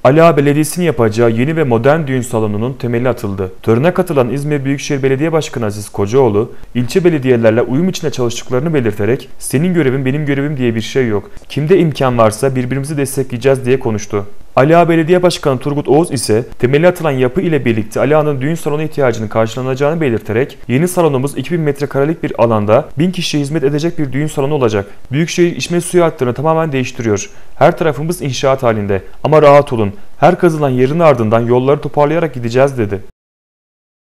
Ali Ağa Belediyesi'nin yapacağı yeni ve modern düğün salonunun temeli atıldı. Törene katılan İzmir Büyükşehir Belediye Başkanı Aziz Kocaoğlu, ilçe belediyelerle uyum içinde çalıştıklarını belirterek "Senin görevin benim görevim diye bir şey yok. Kimde imkan varsa birbirimizi destekleyeceğiz" diye konuştu. Ali Ağa Belediye Başkanı Turgut Oğuz ise temeli atılan yapı ile birlikte Ali Ağa'nın düğün salonu ihtiyacının karşılanacağını belirterek "Yeni salonumuz 2000 metrekarelik bir alanda 1000 kişiye hizmet edecek bir düğün salonu olacak. Büyükşehir içme suyu hatlarını tamamen değiştiriyor. Her tarafımız inşaat halinde ama rahat olun. Her kazılan yerin ardından yolları toparlayarak gideceğiz" dedi.